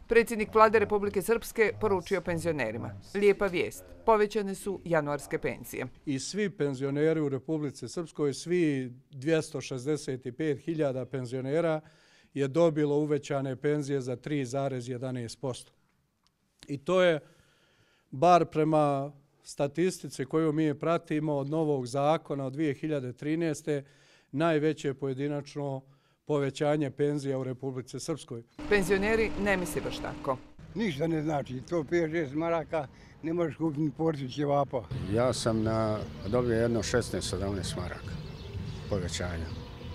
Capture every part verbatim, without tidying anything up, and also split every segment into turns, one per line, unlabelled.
Predsjednik Vlade Republike Srpske poručio penzionerima: lijepa vijest, povećane su januarske penzije.
I svi penzioneri u Republici Srpskoj, svi dvjesto šezdeset pet hiljada penzionera je dobilo uvećane penzije za tri zarez jedanaest posto. I to je, bar prema statistici koju mi pratimo od novog zakona od dvije hiljade trinaeste. najveće pojedinačno povećanje penzija u Republici Srpskoj.
Penzioneri ne misli baš tako.
Ništa ne znači, to pet šest maraka ne možeš kupiti ni porciju ćevapa.
Ja sam na, dobio jedno šesnaest sedamnaest maraka povećanja.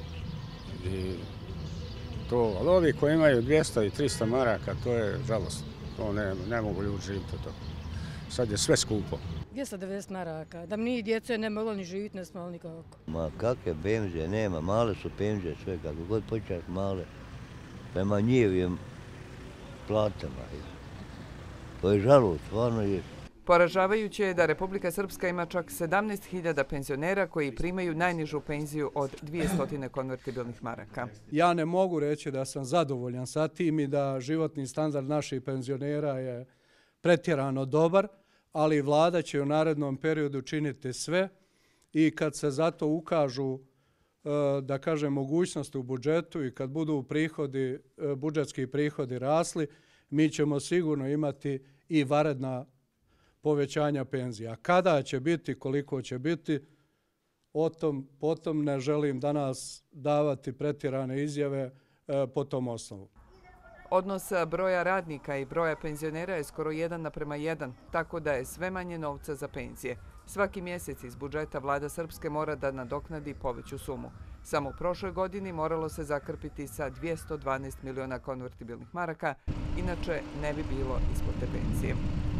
I to, ali ovi koji imaju dvjesto i trista maraka, to je žalostno. To ne, ne mogu ljudi živjeti od toga. Sad je sve skupo.
dvjesto devedeset maraka. Da mi djece ne moglo ni živjeti, ne smalo nikako.
Ma kakve penzije nema, male su penzije sve, kako god počeš male, prema njivim platama. To je žalost, stvarno je.
Poražavajuće je da Republika Srpska ima čak sedamnaest hiljada penzionera koji primaju najnižu penziju od dvjesto konvertibilnih maraka.
Ja ne mogu reći da sam zadovoljan sa tim i da životni standard naših penzionera je pretjerano dobar, ali vlada će u narednom periodu činiti sve i kad se zato ukažu, da kažem, mogućnosti u budžetu i kad budu prihodi, budžetski prihodi rasli, mi ćemo sigurno imati i vanredna povećanja penzija. Kada će biti, koliko će biti, o tom potom ne želim danas davati pretjerane izjave po tom osnovu.
Odnos broja radnika i broja penzionera je skoro jedan naprema jedan, tako da je sve manje novca za penzije. Svaki mjesec iz budžeta vlada Srpske mora da nadoknadi poveću sumu. Samo u prošloj godini moralo se zakrpiti sa dvjesto dvanaest miliona konvertibilnih maraka, inače ne bi bilo isplate penzije.